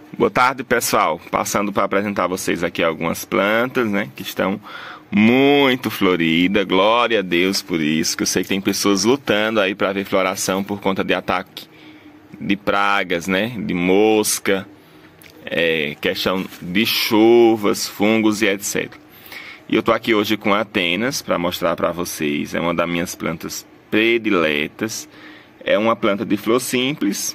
Boa tarde, pessoal. Passando para apresentar a vocês aqui algumas plantas, né, que estão muito floridas. Glória a Deus por isso, que eu sei que tem pessoas lutando aí para ver floração por conta de ataque de pragas, né, de mosca, questão de chuvas, fungos e etc. E eu tô aqui hoje com a Atenas para mostrar para vocês. É uma das minhas plantas prediletas. É uma planta de flor simples,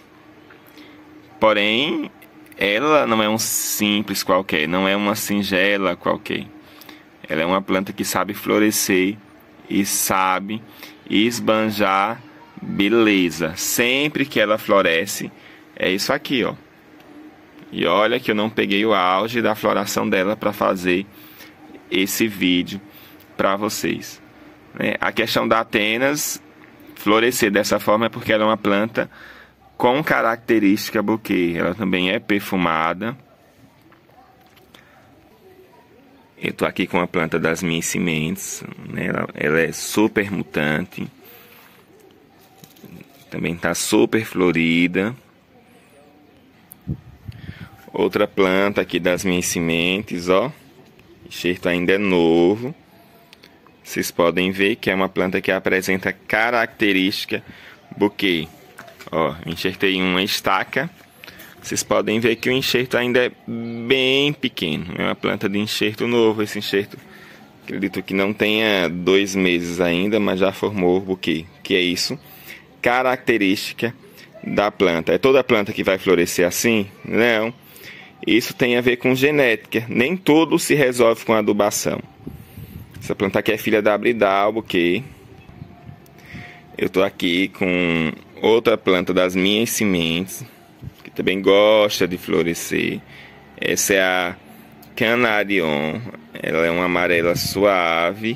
porém ela não é um simples qualquer, não é uma singela qualquer. Ela é uma planta que sabe florescer e sabe esbanjar beleza. Sempre que ela floresce, é isso aqui, ó. E olha que eu não peguei o auge da floração dela para fazer esse vídeo para vocês. A questão da Atenas florescer dessa forma é porque ela é uma planta com característica buquê. Ela também é perfumada. Eu estou aqui com a planta das minhas sementes, né? Ela é super mutante. Também está super florida. Outra planta aqui das minhas sementes, ó. O enxerto ainda é novo. Vocês podem ver que é uma planta que apresenta característica buquê. Ó, enxertei uma estaca. Vocês podem ver que o enxerto ainda é bem pequeno. É uma planta de enxerto novo. Esse enxerto, acredito que não tenha 2 meses ainda, mas já formou o buquê. Que é isso? Característica da planta. É toda planta que vai florescer assim? Não. Isso tem a ver com genética. Nem tudo se resolve com adubação. Essa planta aqui é filha da Abridal, buquê. Eu estou aqui com outra planta das minhas sementes, que também gosta de florescer. Essa é a Canarion. Ela é uma amarela suave,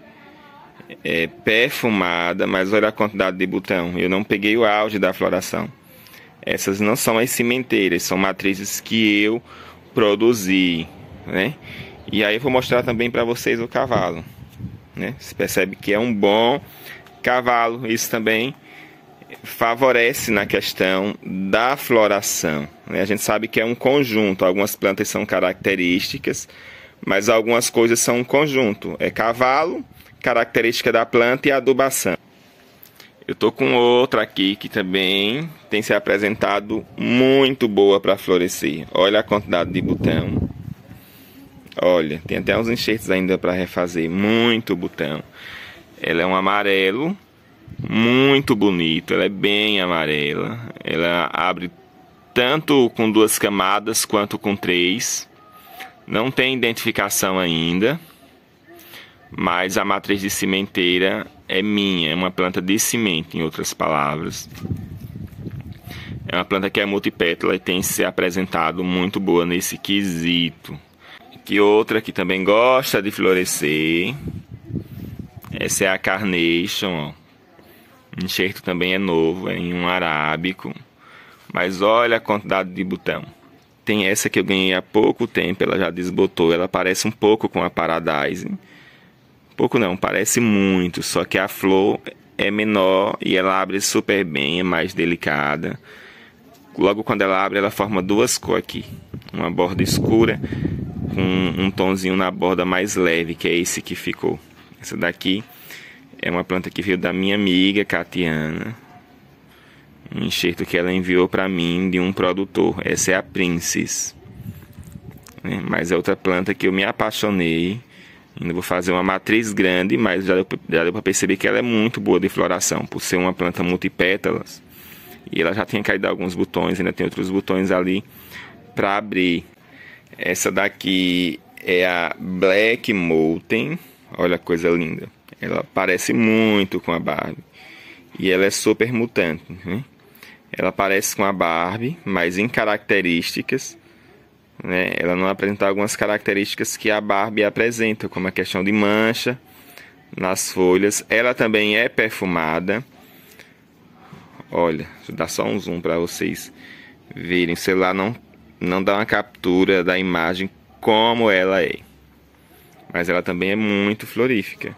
perfumada, mas olha a quantidade de botão. Eu não peguei o auge da floração. Essas não são as sementeiras, são matrizes que eu produzi, né? E aí eu vou mostrar também para vocês o cavalo, né? Você percebe que é um bom cavalo. Isso também favorece na questão da floração, né? A gente sabe que é um conjunto. Algumas plantas são características, mas algumas coisas são um conjunto. É cavalo, característica da planta e adubação. Eu tô com outra aqui que também tem se apresentado muito boa para florescer. Olha a quantidade de botão. Olha, tem até uns enxertos ainda para refazer. Muito botão. Ela é um amarelo muito bonito. Ela é bem amarela. Ela abre tanto com 2 camadas quanto com 3. Não tem identificação ainda, mas a matriz de sementeira é minha. É uma planta de semente, em outras palavras. É uma planta que é multipétala e tem se apresentado muito boa nesse quesito. Aqui outra que também gosta de florescer. Essa é a Carnation, ó. O enxerto também é novo, é em um arábico. Mas olha a quantidade de botão. Tem essa que eu ganhei há pouco tempo, ela já desbotou. Ela parece um pouco com a Paradise. Pouco não, parece muito. Só que a flor é menor e ela abre super bem, é mais delicada. Logo quando ela abre, ela forma 2 cores aqui. Uma borda escura com um tonzinho na borda mais leve, que é esse que ficou. Essa daqui é uma planta que veio da minha amiga Catiana. Um enxerto que ela enviou para mim de um produtor. Essa é a Princess. Mas é outra planta que eu me apaixonei. Ainda vou fazer uma matriz grande, mas já deu para perceber que ela é muito boa de floração, por ser uma planta multipétalas. E ela já tinha caído alguns botões, ainda tem outros botões ali para abrir. Essa daqui é a Black Mountain. Olha a coisa linda. Ela parece muito com a Barbie. E ela é super mutante, né? Ela parece com a Barbie, mas em características, né? Ela não apresenta algumas características que a Barbie apresenta, como a questão de mancha nas folhas. Ela também é perfumada. Olha, deixa eu dar só um zoom para vocês verem. O celular não dá uma captura da imagem como ela é. Mas ela também é muito florífica.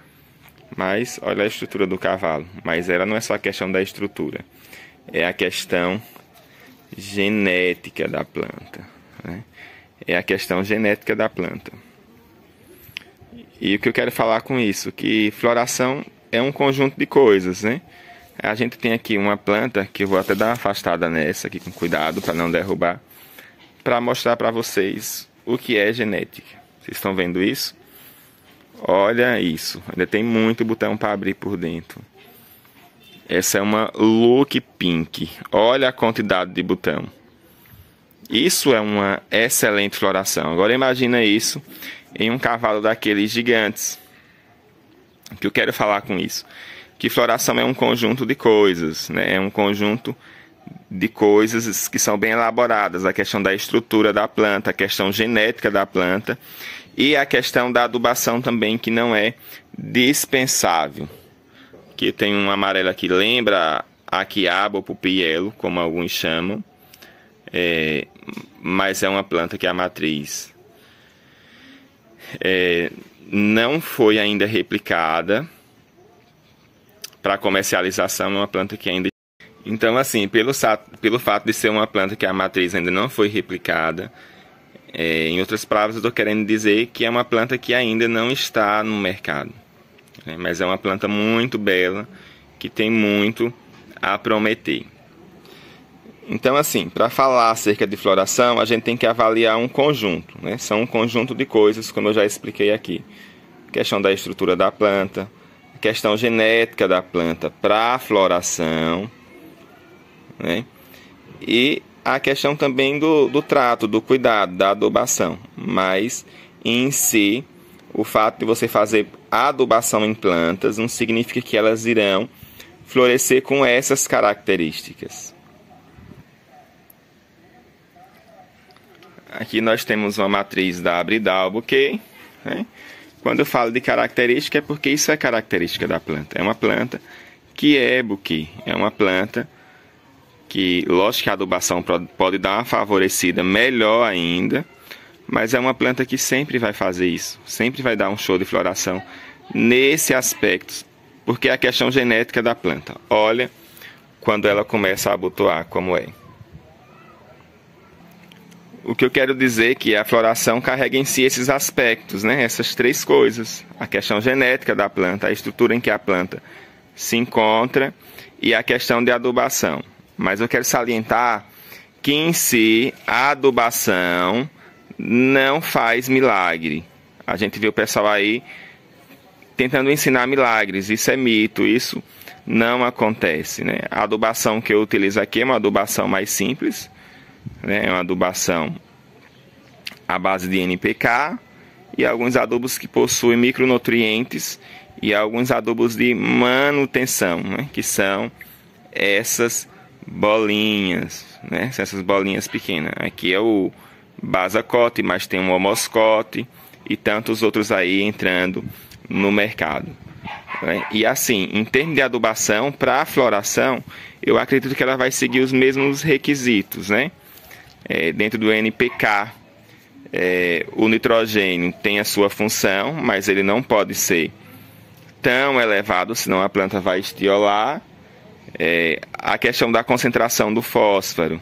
Mas olha a estrutura do cavalo. Mas ela não é só a questão da estrutura. É a questão genética da planta, né? É a questão genética da planta. E o que eu quero falar com isso? Que floração é um conjunto de coisas, né? A gente tem aqui uma planta, que eu vou até dar uma afastada nessa aqui com cuidado para não derrubar, para mostrar para vocês o que é genética. Vocês estão vendo isso? Olha isso, ainda tem muito botão para abrir por dentro. Essa é uma Look Pink. Olha a quantidade de botão. Isso é uma excelente floração. Agora imagina isso em um cavalo daqueles gigantes. O que eu quero falar com isso? Que floração é um conjunto de coisas, né? É um conjunto de coisas que são bem elaboradas. A questão da estrutura da planta, a questão genética da planta e a questão da adubação também, que não é dispensável. Que tem um amarelo aqui, lembra a quiabo ou pupielo, como alguns chamam. Mas é uma planta que a matriz não foi ainda replicada para comercialização. É uma planta que ainda... Então, assim, pelo fato de ser uma planta que a matriz ainda não foi replicada, em outras palavras, eu estou querendo dizer que é uma planta que ainda não está no mercado, né? Mas é uma planta muito bela, que tem muito a prometer. Então, assim, para falar acerca de floração, a gente tem que avaliar um conjunto, né? São um conjunto de coisas, como eu já expliquei aqui. A questão da estrutura da planta, a questão genética da planta para a floração, né? E a questão também do trato, do cuidado, da adubação. Mas, em si, o fato de você fazer adubação em plantas não significa que elas irão florescer com essas características. Aqui nós temos uma matriz da Abridal Bouquet, né? Quando eu falo de característica é porque isso é característica da planta. É uma planta que é buquê, é uma planta que, lógico que a adubação pode dar uma favorecida melhor ainda, mas é uma planta que sempre vai fazer isso, sempre vai dar um show de floração nesse aspecto, porque é a questão genética da planta. Olha quando ela começa a abotoar, como é. O que eu quero dizer é que a floração carrega em si esses aspectos, né? Essas três coisas. A questão genética da planta, a estrutura em que a planta se encontra e a questão de adubação. Mas eu quero salientar que em si a adubação não faz milagre. A gente vê o pessoal aí tentando ensinar milagres. Isso é mito, isso não acontece, né? A adubação que eu utilizo aqui é uma adubação mais simples, né? É uma adubação à base de NPK e alguns adubos que possuem micronutrientes e alguns adubos de manutenção, né? Que são essas bolinhas, né? Essas bolinhas pequenas. Aqui é o Basacote, mas tem um Homoscote e tantos outros aí entrando no mercado, né? E assim, em termos de adubação para a floração, eu acredito que ela vai seguir os mesmos requisitos, né? Dentro do NPK, o nitrogênio tem a sua função, mas ele não pode ser tão elevado, senão a planta vai estiolar. A questão da concentração do fósforo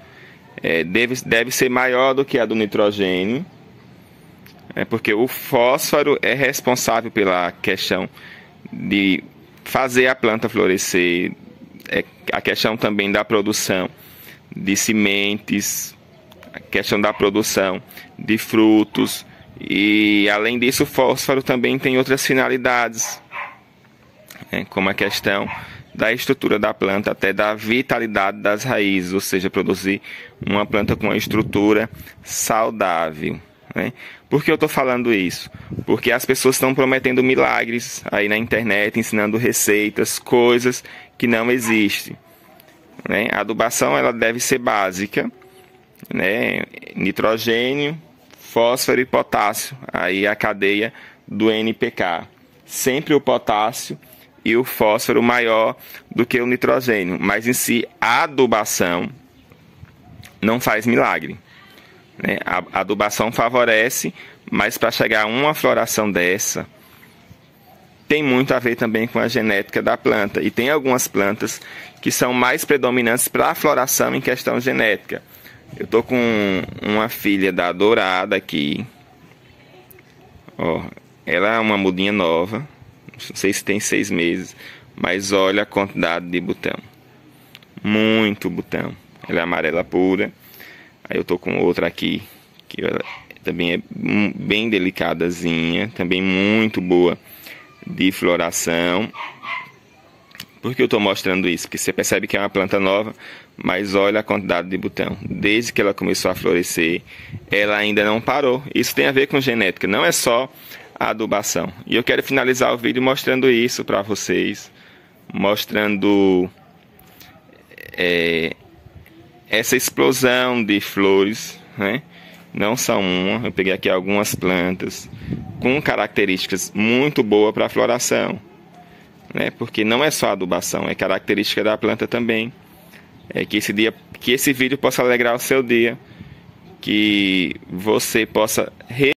deve ser maior do que a do nitrogênio, porque o fósforo é responsável pela questão de fazer a planta florescer, a questão também da produção de sementes, a questão da produção de frutos, e além disso o fósforo também tem outras finalidades, como a questão da estrutura da planta, até da vitalidade das raízes, ou seja, produzir uma planta com uma estrutura saudável, né? Por que eu estou falando isso? Porque as pessoas estão prometendo milagres aí na internet, ensinando receitas, coisas que não existem, né? A adubação ela deve ser básica, né? Nitrogênio, fósforo e potássio, aí a cadeia do NPK. Sempre o potássio e o fósforo maior do que o nitrogênio, mas em si a adubação não faz milagre, né? A adubação favorece, mas para chegar a uma floração dessa, tem muito a ver também com a genética da planta. E tem algumas plantas que são mais predominantes para a floração em questão genética. Eu tô com uma filha da dourada aqui. Ó, ela é uma mudinha nova. Não sei se tem 6 meses. Mas olha a quantidade de botão. Muito botão. Ela é amarela pura. Aí eu tô com outra aqui, que ela também é bem delicadazinha. Também muito boa de floração. Por que eu estou mostrando isso? Porque você percebe que é uma planta nova, mas olha a quantidade de botão. Desde que ela começou a florescer, ela ainda não parou. Isso tem a ver com genética, não é só a adubação. E eu quero finalizar o vídeo mostrando isso para vocês. Mostrando essa explosão de flores, né? Não são uma, eu peguei aqui algumas plantas com características muito boas para a floração, né? Porque não é só adubação, é característica da planta também. É que esse vídeo possa alegrar o seu dia, que você possa